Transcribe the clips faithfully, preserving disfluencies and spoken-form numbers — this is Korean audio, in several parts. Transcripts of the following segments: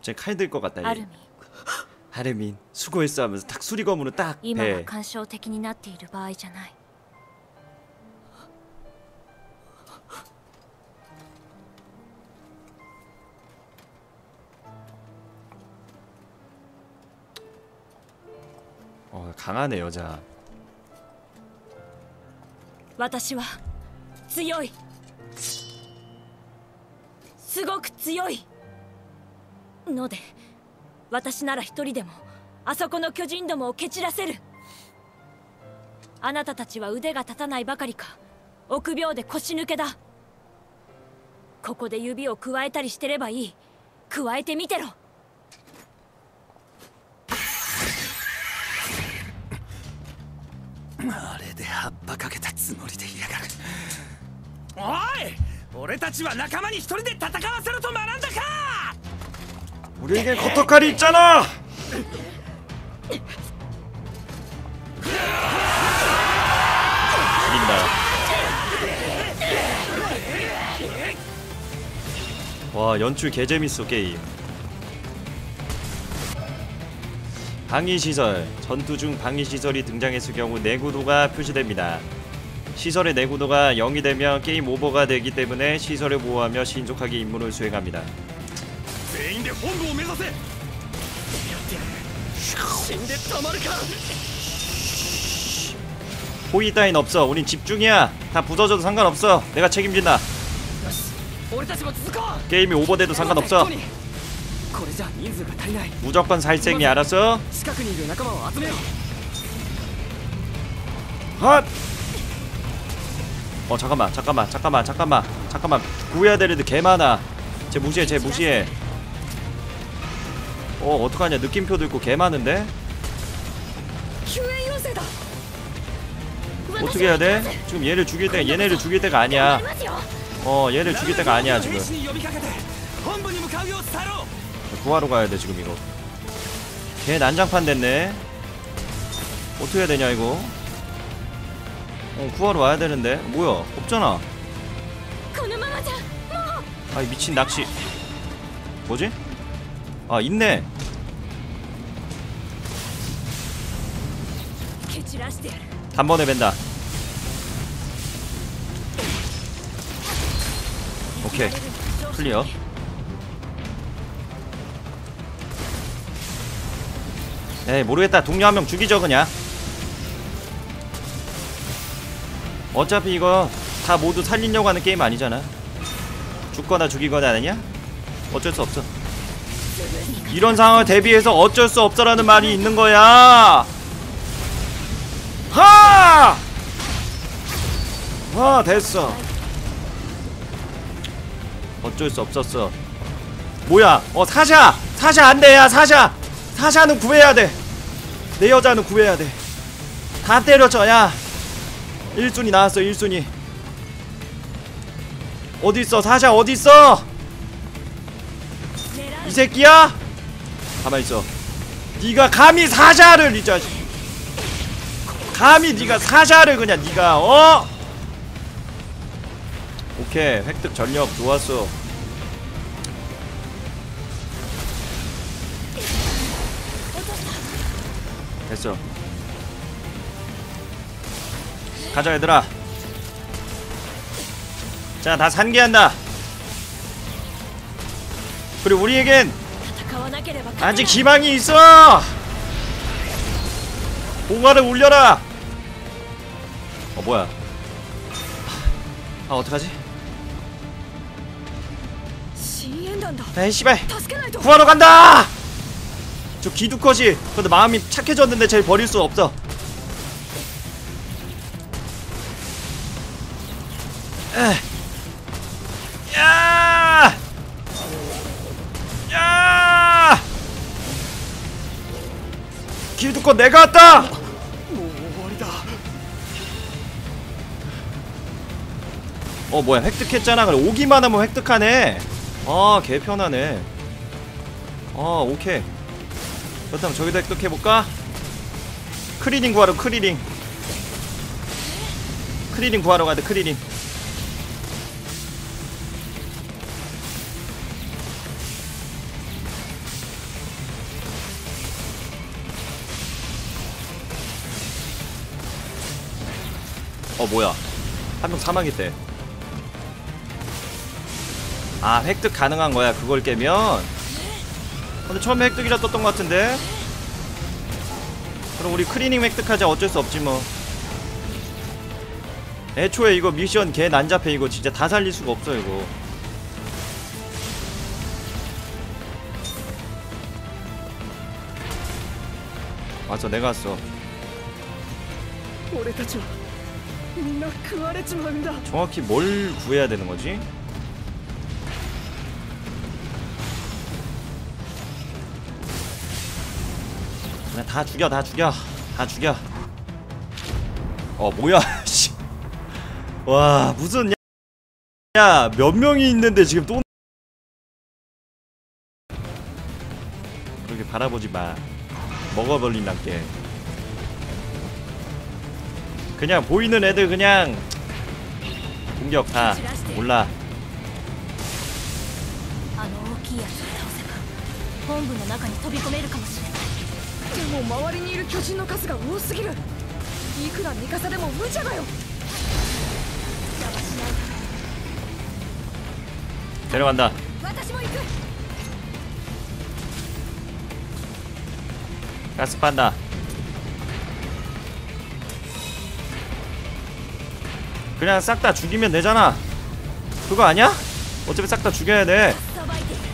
갑자기 칼 들 것 같다 얘. 아르민. 아르민 수고했어 하면서 탁 수리검으로 딱 배. 今は干渉的になっている場合じゃない。 어, 강하네 여자. 私は強い。すごく強いので、私なら一人でもあそこの巨人どもを蹴散らせる。あなたたちは腕が立たないばかりか臆病で腰抜けだ。ここで指を加えたりしてればいい。加えてみてろ。 あれで葉っぱかけたつもりでいやがる。おい、俺たちは仲間に一人で戦わせろと学んだか。 우리에겐 커터칼이 있잖아. 죽인다. 와 연출 개재밌어 게임. 방위시설. 전투 중 방위시설이 등장했을 경우 내구도가 표시됩니다. 시설의 내구도가 영이 되면 게임 오버가 되기 때문에 시설을 보호하며 신속하게 임무를 수행합니다. 호의 따윈 없어. 우린 집중이야. 다 부서져도 상관없어. 내가 책임진다. 게임이 오버돼도 상관없어. 무조건 살생이. 알았어? 헛! 어 잠깐만 잠깐만 잠깐만 잠깐만 잠깐만 구해야 될 애들 개 많아. 쟤 무시해 쟤 무시해. 어 어떡하냐. 느낌표도 있고 개 많은데? 어떻게 해야 돼? 지금 얘를 죽일 때 얘네를 죽일 때가 아니야. 어 얘를 죽일 때가 아니야 지금. 구하러 가야 돼 지금 이거. 개 난장판 됐네. 어떻게 해야 되냐 이거. 어 구하러 와야 되는데. 뭐야 없잖아. 아이 미친 낚시. 뭐지? 아 있네. 단번에 벤다. 오케이 클리어. 에이 모르겠다. 동료 한 명 죽이죠 그냥. 어차피 이거 다 모두 살리려고 하는 게임 아니잖아. 죽거나 죽이거나 아니냐? 어쩔 수 없어. 이런 상황을 대비해서 어쩔 수 없어라는 말이 있는 거야. 하! 아 됐어. 어쩔 수 없었어. 뭐야? 어 사샤! 사샤 안돼. 야 사샤! 사샤는 구해야 돼. 내 여자는 구해야 돼. 다 때려쳐. 야 일 순위 나왔어. 일 순위 어딨어? 사샤 어딨어? 이 새끼야? 가만있어. 니가 감히 사샤를 이 자식. 감히 니가 사샤를 그냥 니가 어? 오케이 획득 전력 좋았어. 됐어. 가자 얘들아. 자 다 산계한다. 그리고 우리에겐 아직 희망이 있어. 봉화를 울려라. 어 뭐야. 아 어떡하지? 에이 씨발 구하러 간다. 저 기두컷이 근데 마음이 착해졌는데 쟤를 버릴 수 없어. 에. 야! 야! 기두컷 내가 왔다. 어 뭐야 획득했잖아. 그래 오기만 하면 획득하네. 아 개편하네. 아 오케이. 그렇다면 저기다 획득해볼까? 크리링 구하러 크리링 크리링 구하러 가야 돼. 크리링. 어 뭐야 한 명 사망했대. 아 획득 가능한 거야 그걸 깨면. 근데 처음에 획득이라 떴던 것 같은데. 그럼 우리 크리닝 획득하자. 어쩔 수 없지 뭐. 애초에 이거 미션 개 난잡해. 이거 진짜 다 살릴 수가 없어 이거. 왔어 내가 왔어. 俺たちはみんな食われちまうんだ。 정확히 뭘 구해야 되는 거지? 그냥 다 죽여 다 죽여 다 죽여. 어 뭐야 씨. 와 무슨 야 몇 명이 있는데 지금 또 그렇게 바라보지 마. 먹어버린단게. 그냥 보이는 애들 그냥 공격 다 몰라. あの大きいやつを倒せば本部の中に飛び込めるかもしれない。 でも周りにいる巨人の数が多すぎる。いくらミカサでも無茶だよ。 邪魔しないで。 데려간다. 私も行く。 가스 판다. 그냥 싹 다 죽이면 되잖아. 그거 아니야? 어차피 싹 다 죽여야 돼. さばいて。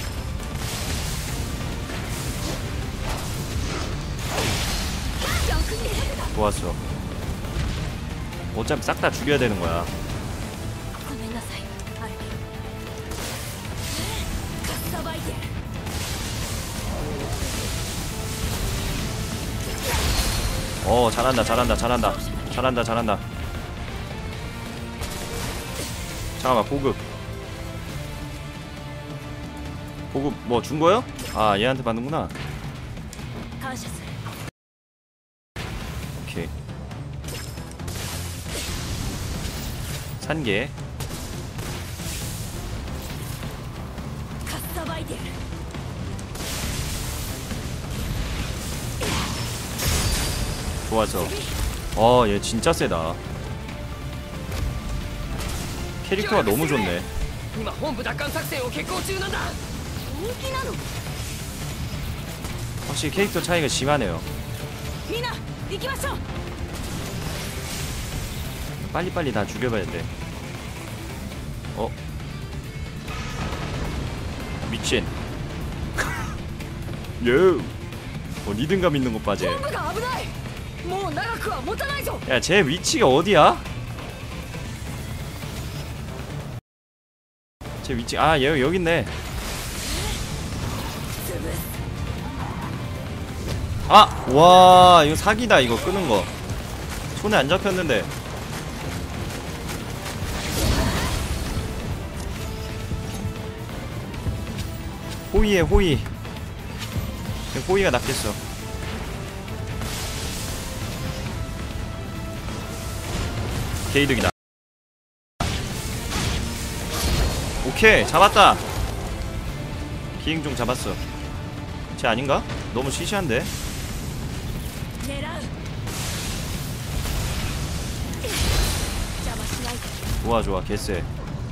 좋았어. 어차피 싹 다 죽여야 되는 거야. ごめんなさいアルミ。かっさばいて。 어 잘한다 잘한다 잘한다 잘한다 잘한다. 잠깐만 보급 보급 뭐 준 거요? 아 얘한테 받는구나. 感謝する。 오케이. 산개. かっさばいてやる。 좋아서. 어 얘 진짜 세다. 캐릭터가 너무 좋네. 今本部奪還作戦を決行中なんだ。 本気なの？ 확실히 캐릭터 차이가 심하네요. みんな行きましょう。 빨리빨리 다 죽여봐야 돼. 어? 미친. 요. 어, 리듬감 있는 것 봐, 쟤. 本部が危ない。もう長くは持たないぞ。 야, 쟤 위치가 어디야? 쟤 위치, 아, 얘 여기 있네. 아! 와, 이거 사기다, 이거 끄는 거. 손에 안 잡혔는데. 호의해, 호의. 호의가 낫겠어. 개이득이다. 오케이, 잡았다. 비행종 잡았어. 쟤 아닌가? 너무 시시한데? 狙う。邪魔しないで。 좋아 좋아 개쎄.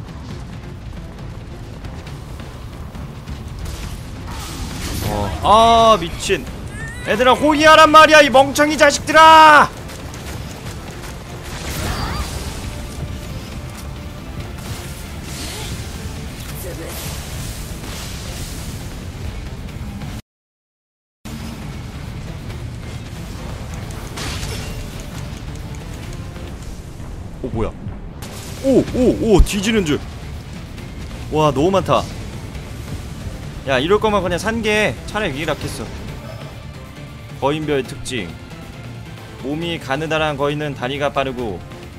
어, 아 미친. 얘들아 호의하란 말이야 이 멍청이 자식들아. 오 뭐야? 오 오 오 뒤지는 줄. 와 너무 많다. 야 이럴 거면 그냥 산게 차라리 위기 낫겠어. 거인별 특징. 몸이 가느다란 거인은 다리가 빠르고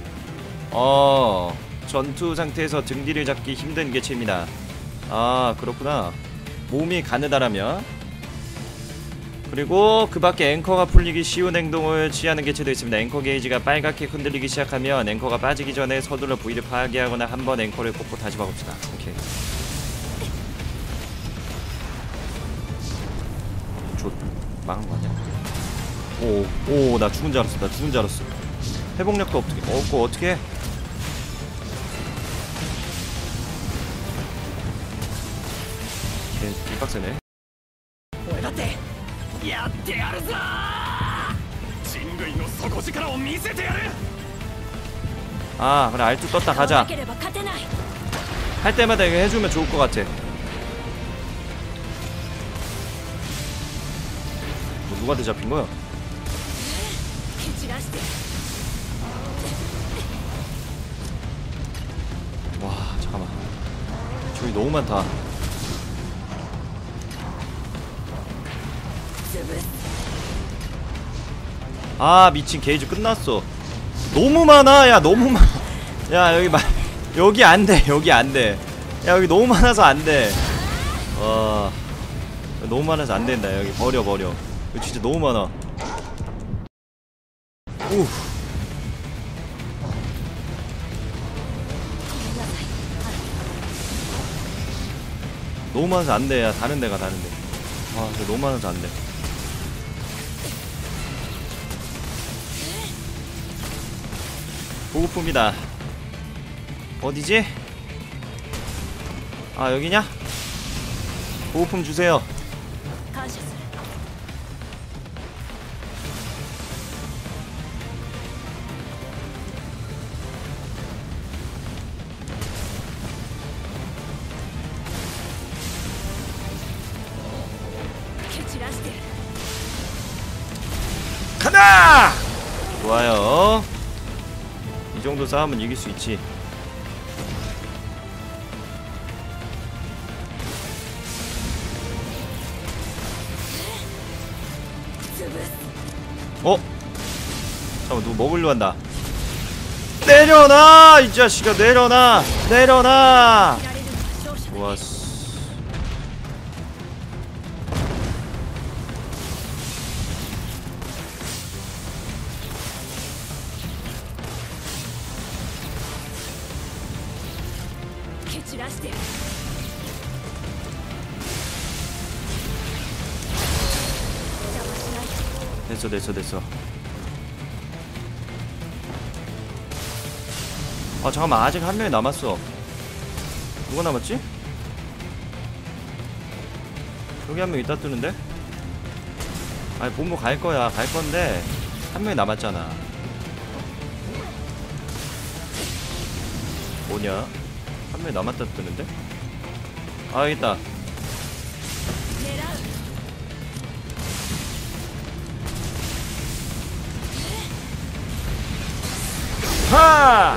어 전투 상태에서 등 뒤를 잡기 힘든 개체입니다. 아 그렇구나. 몸이 가느다라면. 그리고 그 밖에 앵커가 풀리기 쉬운 행동을 취하는 개체도 있습니다. 앵커 게이지가 빨갛게 흔들리기 시작하면 앵커가 빠지기 전에 서둘러 부위를 파괴하거나 한번 앵커를 꽂고 다시 박읍시다. 오케이. 좋 망한 거 아니야? 오, 오, 나 죽은 줄 알았어. 나 죽은 줄 알았어. 회복력도 어떻게 없고 어떻게 해? 걔 빡세네. 俺だってやってやるぞ人類の底力を見せてやる 아 그래 알투 떴다 買わ 가자. なければ勝てない 할 때마다 이거 해주면 좋을 것 같아. 뭐 누구한테 잡힌 거야? 蹴散らして 와 잠깐만. 저기 너무 많다. 潰す 아 미친 게이지 끝났어. 너무 많아. 야 너무 많아. 야 여기 마, 여기 안돼. 여기 안돼. 야 여기 너무 많아서 안돼. 와 너무 많아서 안된다. 여기 버려 버려. 이거 진짜 너무 많아. 우. 너무 많아서 안돼. 야 다른 데가 다른 데. 아 이거 너무 많아서 안돼. 보급품이다. 어디지? 아 여기냐? 보급품 주세요. 感謝する 蹴散らしてやる 간다! 좋아요. 이 정도 싸움은 이길 수 있지. 어? 잠깐만 누구 먹으려 한다. 내려놔! 이 자식아 내려놔! 내려놔! 切られるのが勝者だ 좋았어. 됐어 됐어 됐어. 아 잠깐만 아직 한 명이 남았어. 누가 남았지? 여기 한 명 있다 뜨는데? 아니 본부 갈 거야 갈 건데 한 명이 남았잖아. 뭐냐? 한 명이 남았다 뜨는데? 아 여기 있다. 하!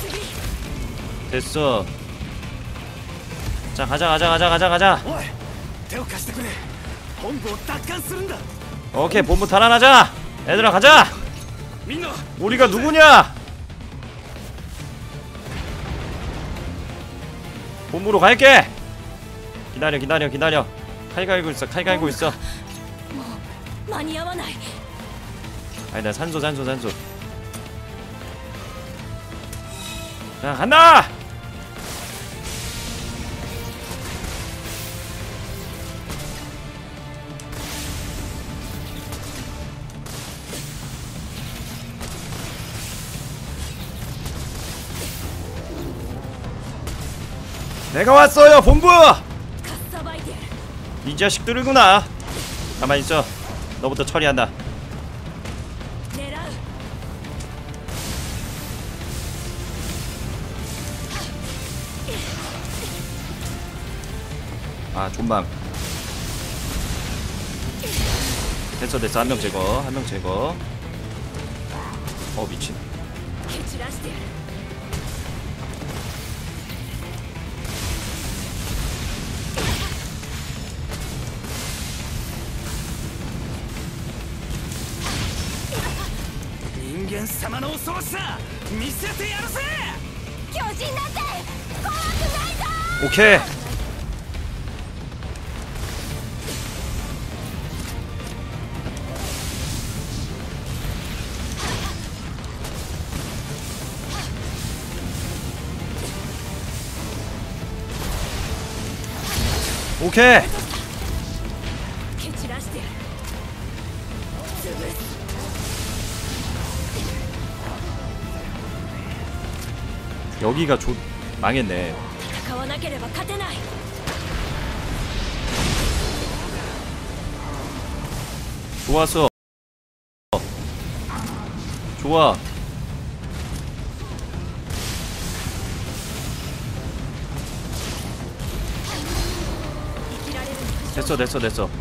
됐어. 자 가자 가자 가자 가자 가자. おい手を貸してくれ本部を奪還するんだ 오케이 본부 탈환하자. 얘들아 가자. みんな 우리가 누구냐? 본부로 갈게. 기다려 기다려 기다려. 칼 갈고 있어 칼 갈고 있어. 間に合わない 아니다 산소 산소 산소. 자 간다. 내가 왔어요 본부. かっさばいてやる 이 자식들이구나. 가만히 있어. 너부터 처리한다. 狙う 아 존망. 됐어 됐어 한 명 제거 한 명 제거. 어 미친. 蹴散らしてやる人間様の恐ろしさ見せてやるぜ巨人なんて怖くないぞ 오케이. 오케이. 蹴散らしてやる潰す 여기가 조 망했네. 戦わなければ勝てない。 좋았어. 좋아. 됐어 됐어 됐어.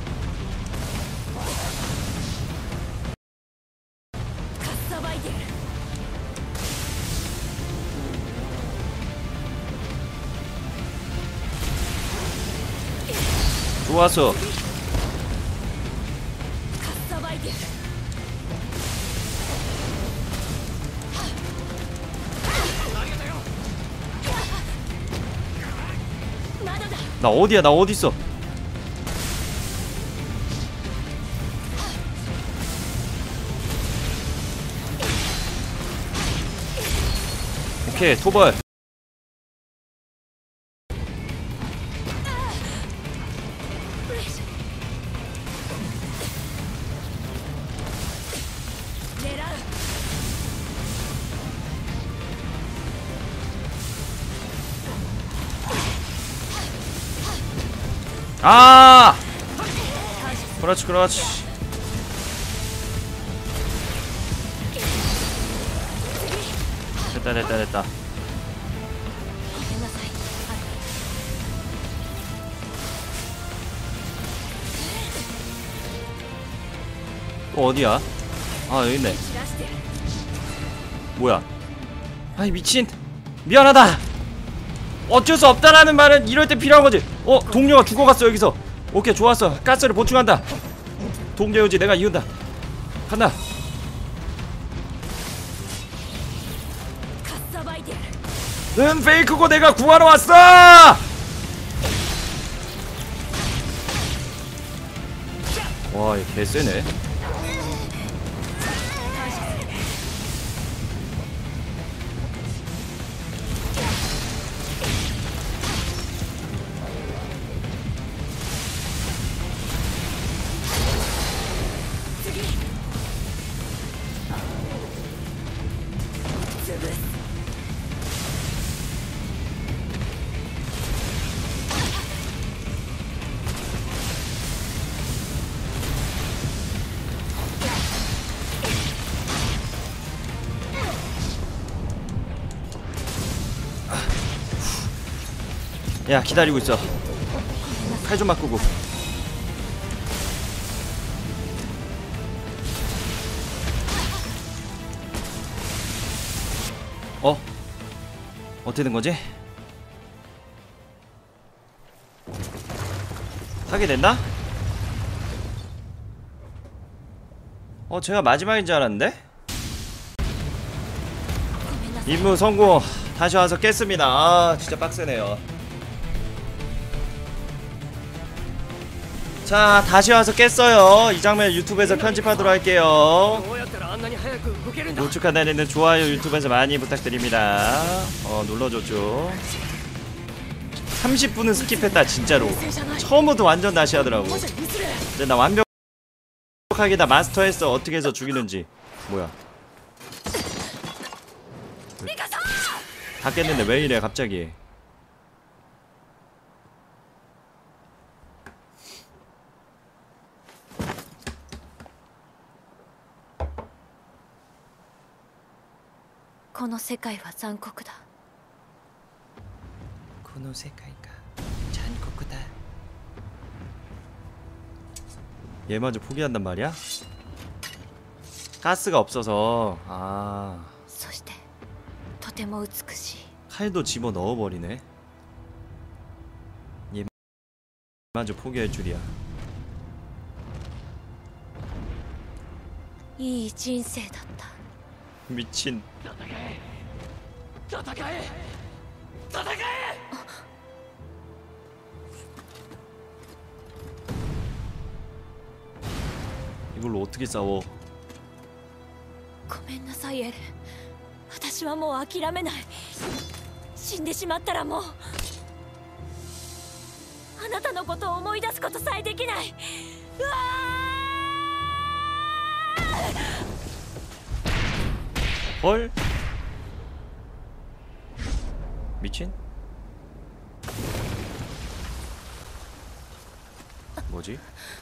좋았어. 나 어디야? 나 어디 있어? 오케이, 토벌. 아! 그렇지, 그렇지. 됐다, 됐다, 됐다. 또 어디야? 아, 여기 있네. 뭐야? 아이, 미친. 미안하다. 어쩔 수 없다라는 말은 이럴 때 필요한 거지. 어, 동료가 죽어갔어 여기서. 오케이, 좋았어. 가스를 보충한다. 동료 유지 내가 이은다. 간다. 응, 페이크고 내가 구하러 왔어. 와, 얘 개쎄네. 야, 기다리고 있어. 칼 좀 바꾸고. 어? 어떻게 된 거지? 하게 된다? 어, 제가 마지막인 줄 알았는데? 임무 성공. 다시 와서 깼습니다. 아, 진짜 빡세네요. 자, 다시 와서 깼어요. 이 장면 유튜브에서 편집하도록 할게요. 노축한 날에는 좋아요 유튜브에서 많이 부탁드립니다. 어, 눌러줬죠. 삼십 분은 스킵했다 진짜로. 처음부터 완전 다시 하더라고. 근데 나 완벽하게 다 마스터했어. 어떻게 해서 죽이는지. 뭐야, 다 깼는데 왜 이래 갑자기. この世界は残酷だ。 この世界が残酷だ。 얘마저 포기한단 말이야? 가스가 없어서. 아, そしてとても美しい。 칼도 집어 넣어버리네. 얘마저 포기할 줄이야. いい人生だった。 미친. 이걸로 어떻게 싸워? ごめんなさいエレン。私はもう諦めない。死んでしまったらもうあなたのことを思い出すことさえできない。うわー！ 헐? 미친? 뭐지?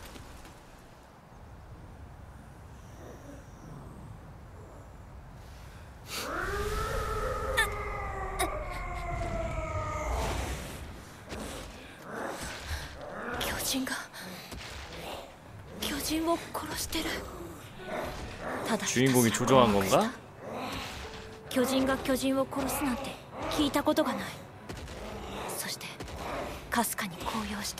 주인공이 조종한 건가? 巨人が巨人を殺すなんて聞いたことがない。そしてかすかに高揚した。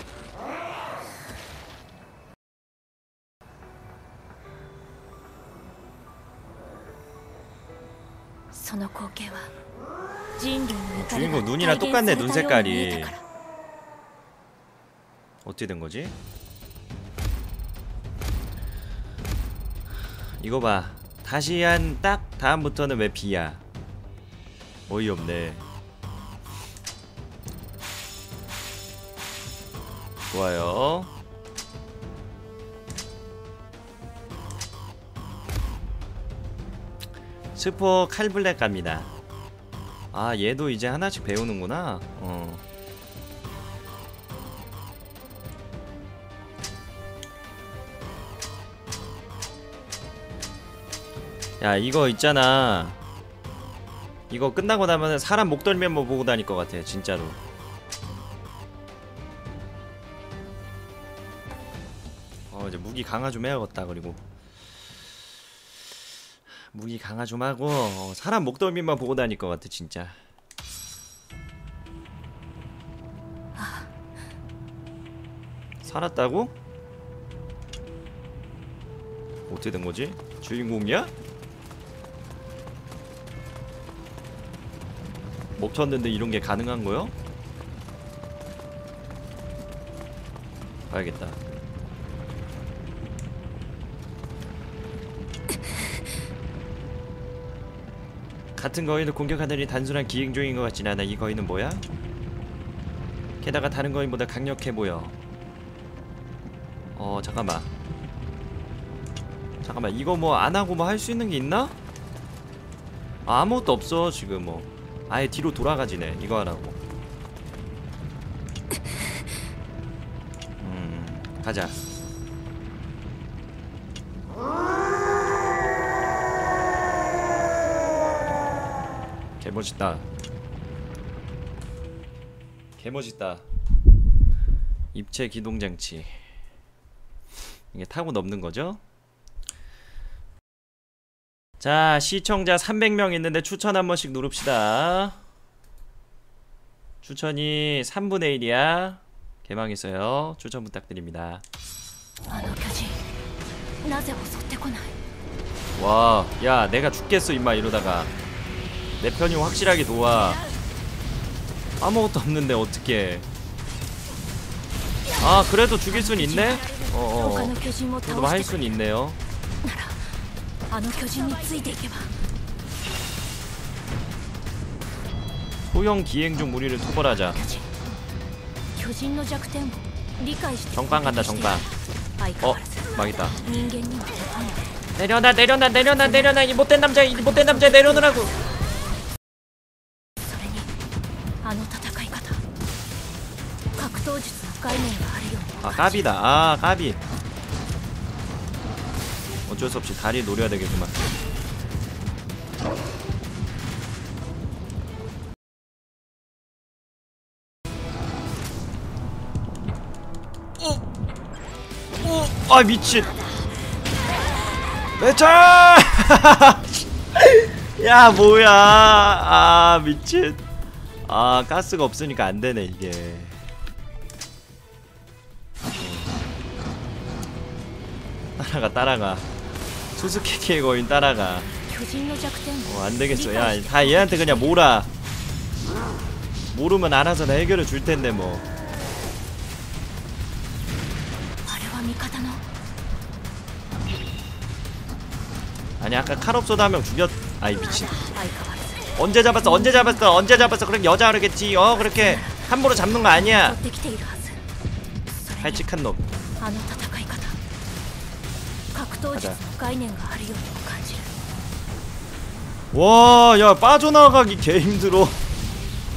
その光景は人類の怒りが 주인공 눈이랑 똑같네. 눈 体現されたように見 색깔이. えたから。 어떻게 된 거지? 이거 봐. 다시 한 딱 다음부터는 왜 B야? 어이없네. 좋아요. 스포 칼블랙 갑니다. 아, 얘도 이제 하나씩 배우는구나. 어. 야, 이거 있잖아. 이거 끝나고 나면은 사람 목덜미만 보고 다닐 것 같아, 진짜로. 어, 이제 무기 강화 좀 해야겠다. 그리고 무기 강화 좀 하고 어, 사람 목덜미만 보고 다닐 것 같아, 진짜. 살았다고? 어떻게 된 거지? 주인공이야? 먹혔는데 이런 게 가능한 거요? 봐야겠다. 같은 거인을 공격하더니 단순한 기행종인 것 같진 않아. 이 거인은 뭐야? 게다가 다른 거인보다 강력해 보여. 어, 잠깐만. 잠깐만, 이거 뭐 안하고 뭐 할 수 있는 게 있나? 아, 아무것도 없어 지금. 뭐 아예 뒤로 돌아가지네 이거 하라고. 음, 가자. 개멋있다. 개멋있다. 입체 기동장치. 이게 타고 넘는 거죠? 자, 시청자 삼백 명 있는데 추천 한 번씩 누릅시다. 추천이 삼분의 일이야. 개망했어요. 추천 부탁드립니다. 와, 야, 내가 죽겠어 임마 이러다가. 내 편이 확실하게 도와. 아무것도 없는데 어떡해. 아, 그래도 죽일 순 있네? 어어. 그래도 뭐 할 순 있네요. 소형 기행종 무리를 토벌하자. 정빵 간다, 정빵. 어, 망했다. 내려놔, 내려놔, 내려놔, 내려놔. 이 못된 남자, 이 못된 남자 내려놓으라고. 아, 까비다. 아, 까비. 어쩔 수 없이 다리 노려야 되겠구만. 어, 어, 아 미친. 매철. 야 뭐야? 아 미친. 아 가스가 없으니까 안 되네 이게. 따라가 따라가. 수수께끼의 거인 따라가. 어 안되겠어. 야 다 얘한테 그냥 몰아. 모르면 알아서 다 해결해 줄 텐데 뭐. 아니 아까 칼옵소드 한 명 죽였. 아이 미친. 언제 잡았어 언제 잡았어 언제 잡았어. 그렇게 여자 그러겠지. 어 그렇게 함부로 잡는 거 아니야. 발칙한 놈. 가자. 와, 야 빠져나가기 개 힘들어.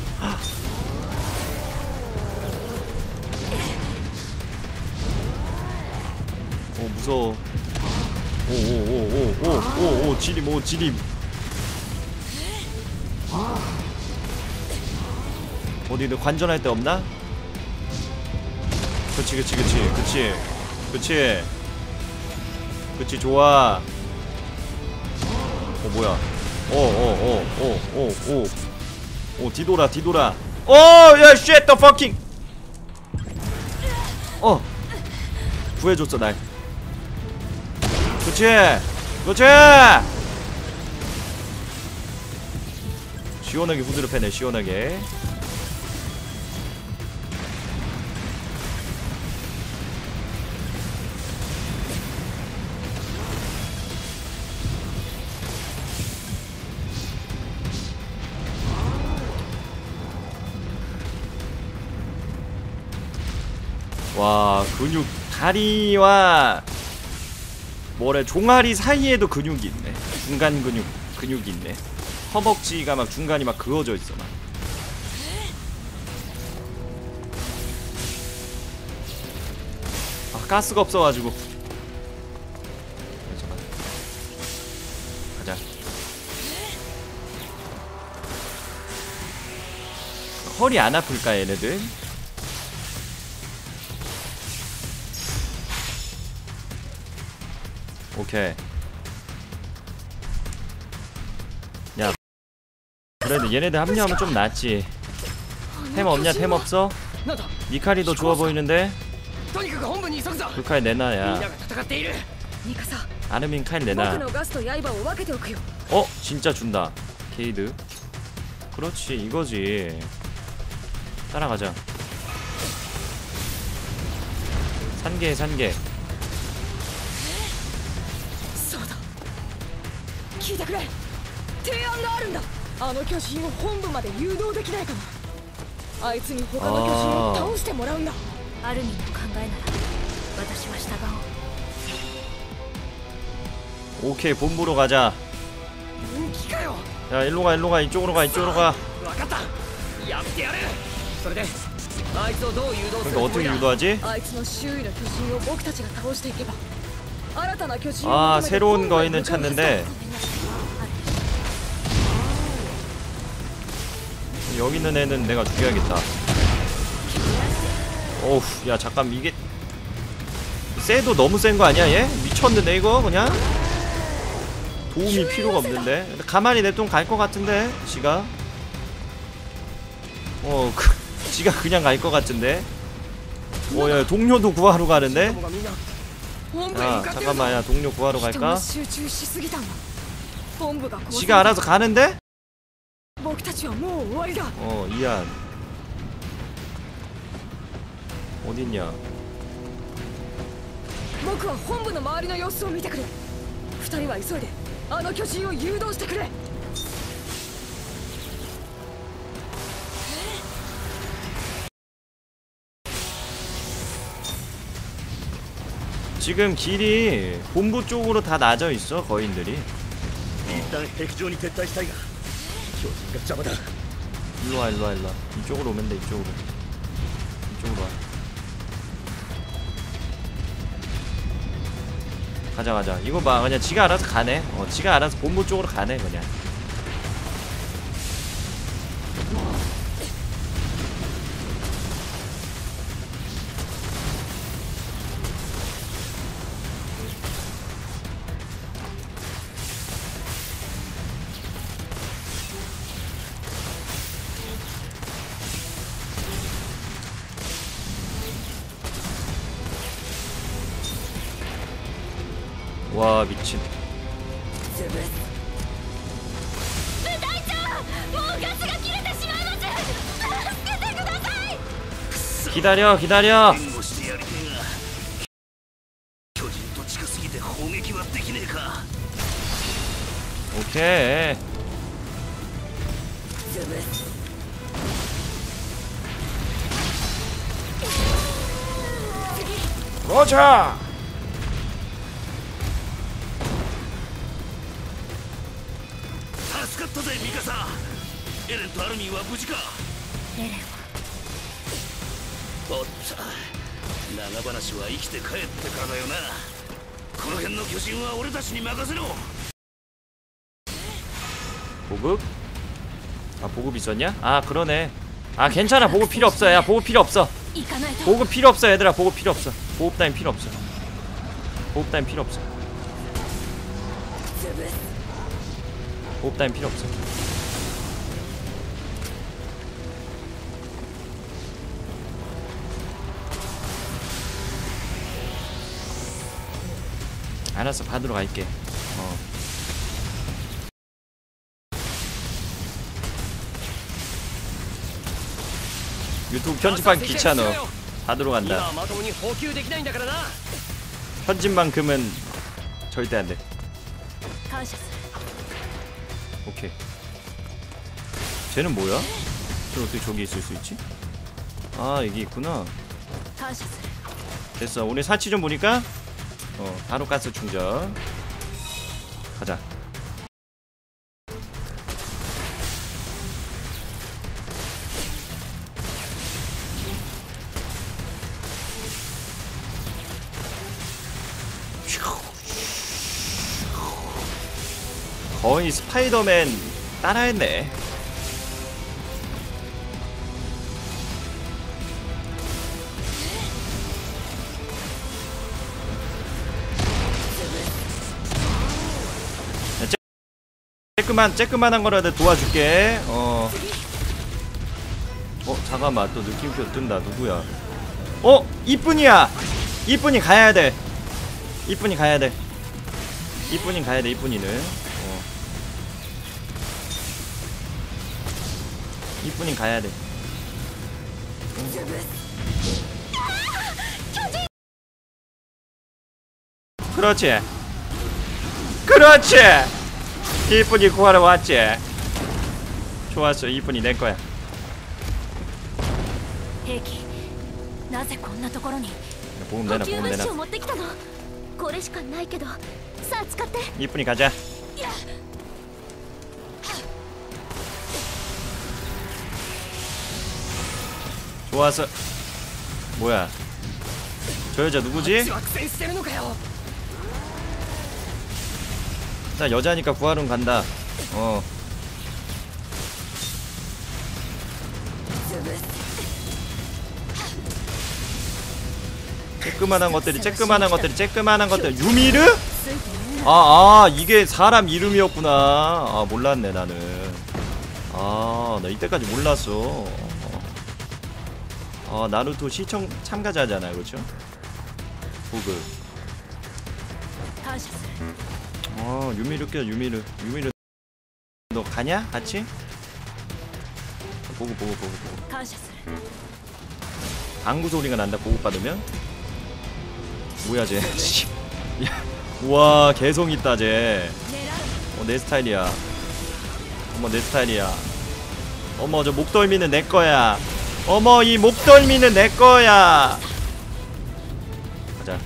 오 무서워. 오오오오오오오 지림 오 지림. 어디 너 관전할 데 없나? 그치 그치 그치 그치 그치 그치 좋아. 어 뭐야? 오오오오오오오 뒤돌아 뒤돌아. 오야 쉣 더 퍼킹. 어 구해줬어 날. 그치 그치. 시원하게 후드를 패네 시원하게. 와 근육 다리와 뭐래 종아리 사이에도 근육이 있네. 중간 근육 근육이 있네. 허벅지가 막 중간이 막 그어져 있어 막. 아 가스가 없어가지고. 잠깐. 가자. 허리 안 아플까 얘네들? 오케이. 야 그래도 얘네들 합류하면 좀 낫지. 템 없냐 템 없어? 미카리도 좋아 보이는데? とにかく本部に急ぐぞ 그 칼 내놔 みんな 야. が戦っているミカサ 아르민 칼 僕 내놔. のガスと刃を分けておくよ 어? 진짜 준다. 게이드. 그렇지 이거지. 따라가자. 산개 산개. そうだ聞いてくれ提案があるんだあの巨人を本部まで誘導できないかなあいつに他の巨人を倒してもらうんだアルミンの考えなら私は従おう 오케이 본부로 가자. 本気かよ 야 일로가 일로가 이쪽으로 가 이쪽으로 가. 分かったやってやるそれであいつをどう誘導す 그러니까 る 어떻게 つもりだ 유도하지? あいつの周囲の巨人を僕たちが倒していけば新たな巨人を 아 求めて 새로운 本部へ 거인을 向かうはずだ 찾는데 여기 있는 애는 내가 죽여야겠다. 어우 야 잠깐 이게 쎄도 너무 센 거 아니야 얘? 미쳤는데 이거 그냥? 도움이 필요가 없는데? 근데 가만히 냅두면 갈 것 같은데 지가? 어 그, 지가 그냥 갈 것 같은데? 어야 동료도 구하러 가는데? もがみんな本部へ 야 向かってるぞ 잠깐만 야 동료 구하러 人 갈까? が集中しすぎたんだ本部が壊され 지가 알아서 가는데? 僕たちはもう終わりだ 어 이안 어딨냐? 僕は本部の周りの様子を見てくる二人は急いであの巨人を誘導してくれ 지금 길이 본부 쪽으로 다 나져 있어 거인들이. 一旦壁上に撤退したいが巨人が邪魔だ 일로 와 일로 와 일로 와. 이쪽으로 오면 돼 이쪽으로. 이쪽으로 와. 가자 가자. 이거 봐 그냥 지가 알아서 가네. 어 지가 알아서 본부 쪽으로 가네 그냥. 와 미친. 部隊長もうガスが切れてしまいます助けてください 기다려 기다려. 援護してやりてえが巨人と近すぎて砲撃はできねえか 오케이. 그렇자. 助かったぜミカサエレンとアルミンは無事かエレンはおっと長話は生きて帰ってからだよなこの辺の巨人は俺たちに任せろ。 보급? 아 보급 있었냐? 아 그러네. 아 괜찮아. 보급 필요 없어. 야 보급 필요 없어. 行かないと 보급 필요 없어 얘들아. 보급 필요 없어. 보급 따윈 필요 없어. 보급 따윈 필요 없어. 潰す 보급 따윈 필요 없어. 알았어. 받으러 갈게. 어. 유튜브 편집하기 귀찮아. 받으러 간다. 今はまともに補給できないんだからな。 편집만큼은 절대 안 돼. 感謝する 오케이. 쟤는 뭐야? 쟤 어떻게 저기 있을 수 있지? 아 여기 있구나. 感謝する 됐어. 오늘 사치 좀 보니까 어 바로 가스 충전. 가자. 거의 스파이더맨 따라했네. 쬐끄만 쬐끄만한 거라도 도와줄게. 어. 어 잠깐만 또 느낌표 뜬다. 누구야? 어 이쁜이야. 이쁜이 가야 돼. 이쁜이 가야 돼. 이쁜이 가야 돼. 이쁜이는. 어. 이쁜이 가야 돼. 그렇지. 그렇지. 이쁜이 구하러 왔지. 좋았어. 이쁜이 내 거야. 兵器なぜこんなところに 보험 補 내놔 給 보험 物資 내놔. を持ってきたのこれしかないけどさあ使って 이쁜이 가자. 좋았어. 뭐야? 저 여자 누구지? は苦戦してるのかよ。 나 여자니까 구하러 간다. 어. 쬐끄만한 것들이 쬐끄만한 것들이 쬐끄만한 것들. 유미르? 아, 아 이게 사람 이름이었구나. 아 몰랐네 나는. 아 나 이때까지 몰랐어. 아 나루토 시청 참가자잖아, 그렇죠? 보그. 感謝する 어 유미르 껴 유미르. 유미르 너 가냐? 같이? 보고 보고 보고 보고. 感謝する 방구 소리가 난다. 보고 받으면. 뭐야 쟤? 야, 우와 개성 있다 쟤. 狙う 어, 내 스타일이야. 어머 내 스타일이야. 어머 저 목덜미는 내 거야. 어머 이 목덜미는 내 거야. 가자.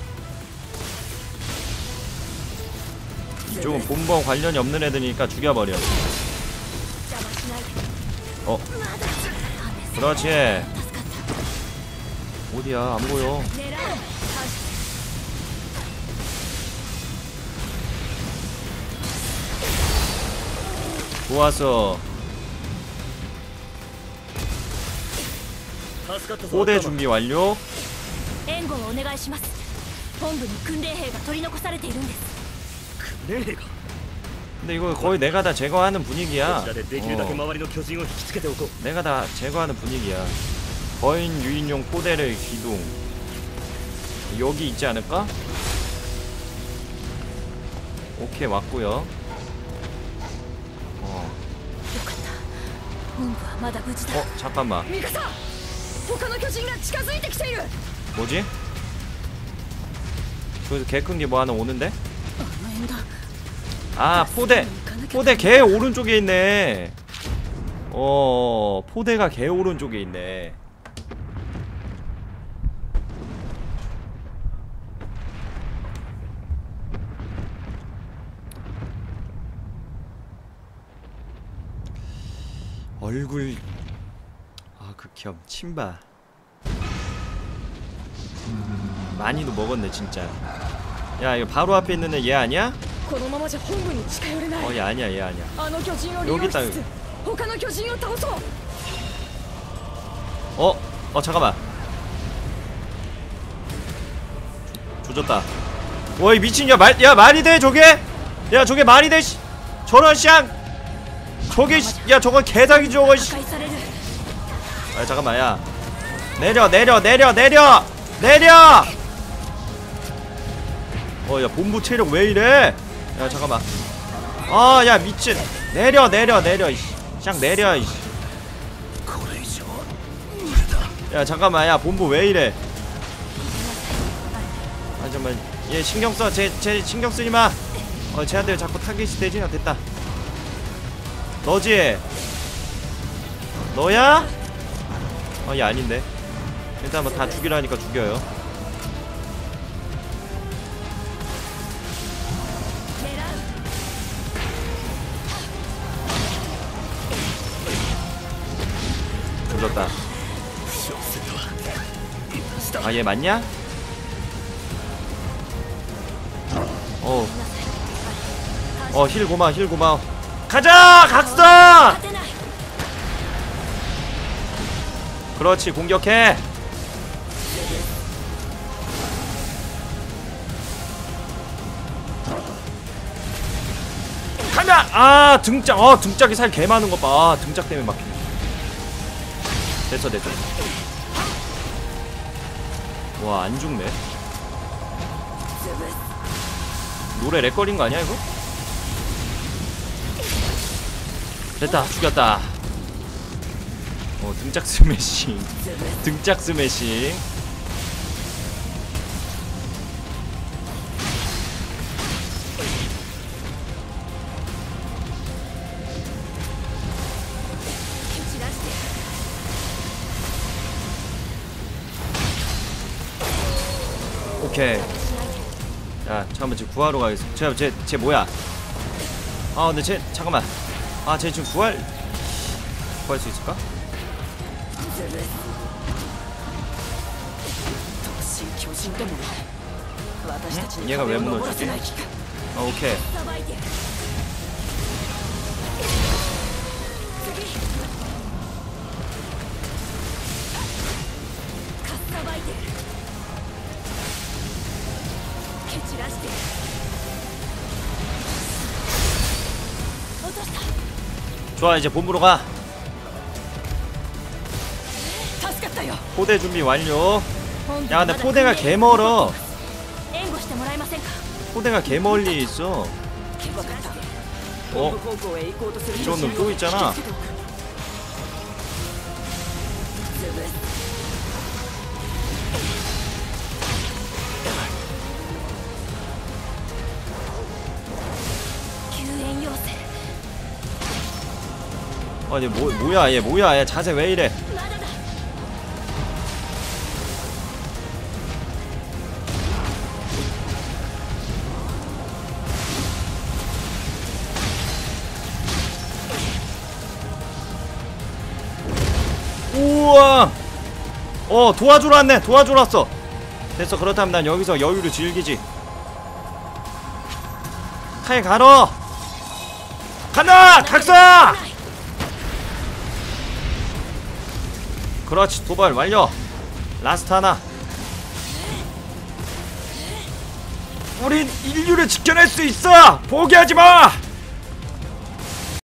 이쪽은 본번 관련이 없는 애들이니까 죽여버려. 邪魔しないで 어 まだ雨 그렇지. 助かった 어디야 안 보여. 狙う感謝す 좋았어. 助かったぞ。 포대 준비 완료. る援護をお願いします本部に訓練兵が取り残されているんです訓練兵か。 근데 이거 거의 내가 다 제거하는 분위기야. こちらでできるだけ 어, 周りの巨人を引きつけておこう。 내가 다 제거하는 분위기야. 거인 유인용 포대를 기동. 여기 있지 않을까? 오케이 왔고요. 어, よかった本部はまだ無事だ 어 잠깐만. ミカサ他の巨人が近づいてきている 뭐지? 저기서 개 큰 게 뭐 하나 오는데? あの縁だ 아 포대. 포대 개 오른쪽에 있네. 어 포대가 개 오른쪽에 있네. 얼굴 아 극혐 침바. 음, 많이도 먹었네 진짜. 야 이거 바로 앞에 있는 애 얘 아니야? このままじゃ本部に近寄れない 어 얘 아니야 얘 아니야. あの巨人を利用しつつ他の巨人を倒そう 어? 어 잠깐만. 조졌다. 와이 미친 야 말 야 말이 돼 저게? 야 저게 말이 돼? 씨. 저런 쌍. 저게 씨, 야 저거 개사기 저거 씨. 破壊される 아 잠깐만 야. 내려 내려 내려 내려 내려. 어 야 본부 체력 왜 이래? 야 잠깐만. 아 야 미친. 내려 내려 내려 이씨. 쌍 내려 이씨. これ以上無理だ 야 잠깐만 야 본부 왜 이래? 아 잠깐만 얘 신경 써. 쟤 쟤 신경 쓰지 마. 어 쟤한테 자꾸 타겟이 되지? 아 됐다. 너지? 너야? 어 얘 아닌데. 일단 뭐 다 죽이라니까 죽여요. 조졌다. 아 얘 맞냐? 어. 어 힐 고마워 힐 고마워. 가자 각성! 勝てない 그렇지 공격해. 가자! 아 등짝 어 등짝이 살 개 많은 것 봐. 아, 등짝 때문에 막히네. 됐어 됐어. 와 안 죽네. 노래 렉걸린 거 아니야 이거? 됐다 죽였다. 어 등짝 스매싱. 등짝 스매싱. 오케이. 야 잠깐만 지금 구하러 가겠어. 쟤, 쟤, 쟤 뭐야? 아 근데 쟤 잠깐만. 아 쟤 지금 구할 구할 수 있을까? 응? 얘가 왜 무너지지? 아 오케이. さばいて次かっさばいて蹴散らして落とした 좋아 이제 본부로 가. 助かったよ 포대 준비 완료. 本部 야 は 근데 まだ 포대가 개 멀어. 援護してもらえませんか 포대가 개 멀리 있어. 分かった 어? 本部方向へ行こうとする 이런 놈 또 있잖아. 救援要請 아니 뭐 뭐야 얘 뭐야 얘 자세 왜 이래? まだだ 우와. 어 도와주러 왔네. 도와주러 왔어. 됐어. 그렇다면 난 여기서 여유를 즐기지. 칼 갈어. 간다. 각사. 그렇지 도발 완료. 라스트 하나. 우린 인류를 지켜낼 수 있어. 포기하지 마.